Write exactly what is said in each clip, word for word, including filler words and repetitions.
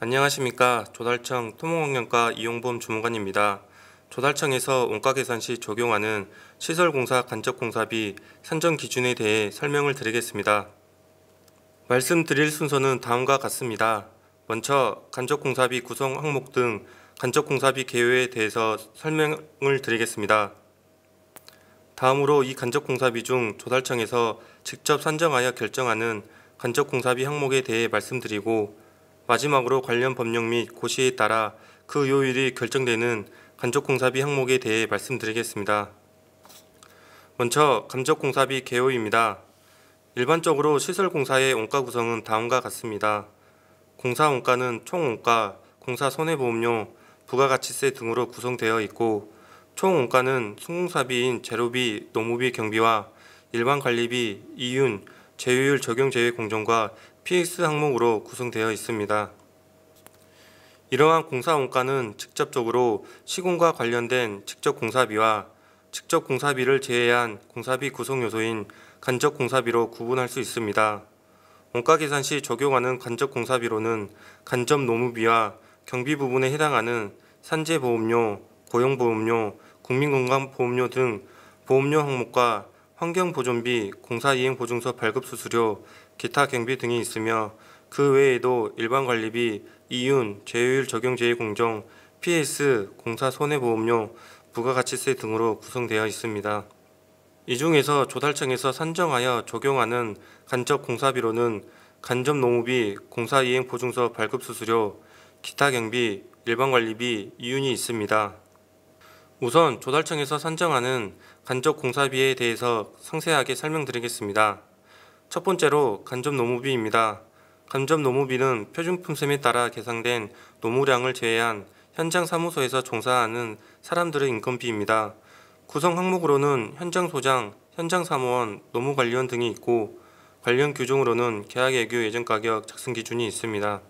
안녕하십니까. 조달청 토목환경과 이용범 주무관입니다. 조달청에서 원가계산 시 적용하는 시설공사 간접공사비 산정 기준에 대해 설명을 드리겠습니다. 말씀드릴 순서는 다음과 같습니다. 먼저 간접공사비 구성 항목 등 간접공사비 개요에 대해서 설명을 드리겠습니다. 다음으로 이 간접공사비 중 조달청에서 직접 산정하여 결정하는 간접공사비 항목에 대해 말씀드리고, 마지막으로 관련 법령 및 고시에 따라 그 요율이 결정되는 간접공사비 항목에 대해 말씀드리겠습니다. 먼저 간접공사비 개요입니다. 일반적으로 시설공사의 원가 구성은 다음과 같습니다. 공사 원가는 총원가, 공사 손해보험료, 부가가치세 등으로 구성되어 있고, 총 원가는 순공사비인 재료비, 노무비, 경비와 일반관리비, 이윤, 제휴율 적용 제외 공정과 피엑스 항목으로 구성되어 있습니다. 이러한 공사 원가는 직접적으로 시공과 관련된 직접 공사비와 직접 공사비를 제외한 공사비 구성 요소인 간접 공사비로 구분할 수 있습니다. 원가 계산 시 적용하는 간접 공사비로는 간접 노무비와 경비 부분에 해당하는 산재보험료, 고용보험료, 국민건강보험료 등 보험료 항목과 환경보존비, 공사이행보증서 발급수수료, 기타 경비 등이 있으며, 그 외에도 일반관리비, 이윤, 제휴율 적용 제외 공정, 피에스, 공사손해보험료, 부가가치세 등으로 구성되어 있습니다. 이 중에서 조달청에서 산정하여 적용하는 간접 공사비로는 간접 노무비, 공사이행보증서 발급수수료, 기타 경비, 일반관리비, 이윤이 있습니다. 우선 조달청에서 산정하는 간접 공사비에 대해서 상세하게 설명드리겠습니다. 첫 번째로 간접 노무비입니다. 간접 노무비는 표준품셈에 따라 계산된 노무량을 제외한 현장 사무소에서 종사하는 사람들의 인건비입니다. 구성 항목으로는 현장 소장, 현장 사무원, 노무관리원 등이 있고, 관련 규정으로는 계약예규 예정 가격 작성 기준이 있습니다.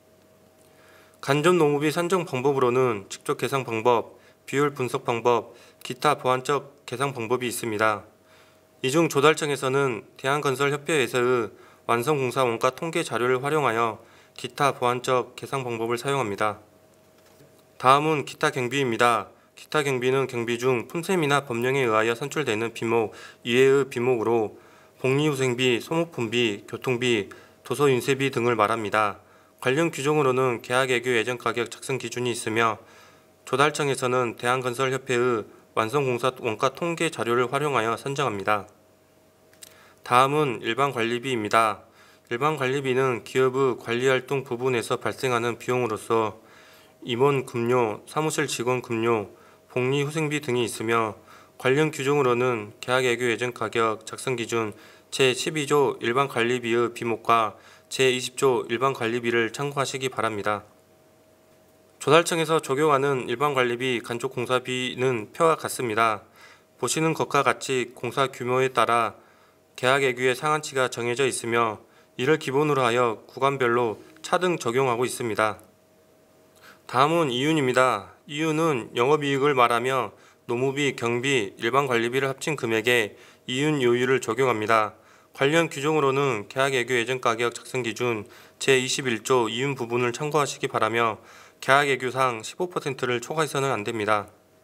간접 노무비 산정 방법으로는 직접 계산 방법, 비율 분석 방법, 기타 보완적 계산 방법이 있습니다. 이 중 조달청에서는 대한건설협회에서의 완성공사 원가 통계 자료를 활용하여 기타 보완적 계산 방법을 사용합니다. 다음은 기타 경비입니다. 기타 경비는 경비 중 품셈이나 법령에 의하여 산출되는 비목 이외의 비목으로 복리후생비, 소모품비, 교통비, 도서윤세비 등을 말합니다. 관련 규정으로는 계약예규 예정 가격 작성 기준이 있으며, 조달청에서는 대한건설협회의 완성공사 원가 통계 자료를 활용하여 산정합니다. 다음은 일반관리비입니다. 일반관리비는 기업의 관리활동 부분에서 발생하는 비용으로서 임원 급료, 사무실 직원 급료, 복리후생비 등이 있으며, 관련 규정으로는 계약예규 예정 가격 작성 기준 제십이 조 일반관리비의 비목과 제이십 조 일반관리비를 참고하시기 바랍니다. 조달청에서 적용하는 일반관리비 간접공사비는 표와 같습니다. 보시는 것과 같이 공사 규모에 따라 계약예규의 상한치가 정해져 있으며, 이를 기본으로 하여 구간별로 차등 적용하고 있습니다. 다음은 이윤입니다. 이윤은 영업이익을 말하며 노무비, 경비, 일반관리비를 합친 금액에 이윤 요율을 적용합니다. 관련 규정으로는 계약예규 예정 가격 작성 기준 제이십일 조 이윤 부분을 참고하시기 바라며, 계약예규상 십오 퍼센트를 초과해서는 안됩니다.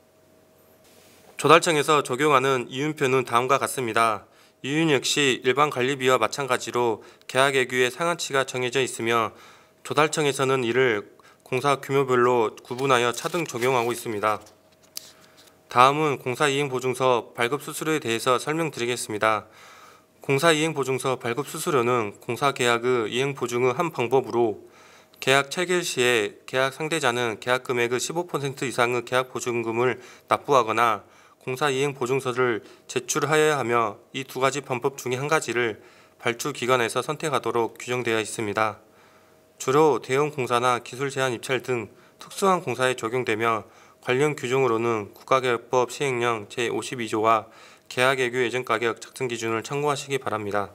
조달청에서 적용하는 이윤표는 다음과 같습니다. 이윤 역시 일반관리비와 마찬가지로 계약예규의 상한치가 정해져 있으며, 조달청에서는 이를 공사 규모별로 구분하여 차등 적용하고 있습니다. 다음은 공사이행보증서 발급수수료에 대해서 설명드리겠습니다. 공사이행보증서 발급수수료는 공사계약의 이행보증의 한 방법으로, 계약 체결 시에 계약 상대자는 계약금액의 십오 퍼센트 이상의 계약보증금을 납부하거나 공사이행보증서를 제출하여야 하며, 이 두 가지 방법 중에 한 가지를 발주기관에서 선택하도록 규정되어 있습니다. 주로 대형 공사나 기술 제한 입찰 등 특수한 공사에 적용되며, 관련 규정으로는 국가계약법 시행령 제오십이 조와 계약예규 예정 가격 작성 기준을 참고하시기 바랍니다.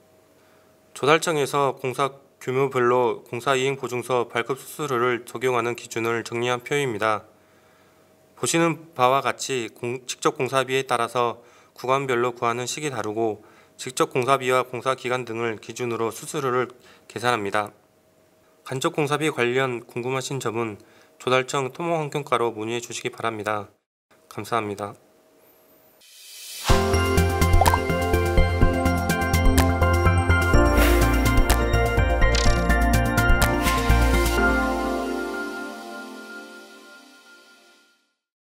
조달청에서 공사 규모별로 공사이행보증서 발급수수료를 적용하는 기준을 정리한 표입니다. 보시는 바와 같이 공, 직접 공사비에 따라서 구간별로 구하는 식이 다르고, 직접 공사비와 공사기간 등을 기준으로 수수료를 계산합니다. 간접공사비 관련 궁금하신 점은 조달청 토목환경과로 문의해 주시기 바랍니다. 감사합니다.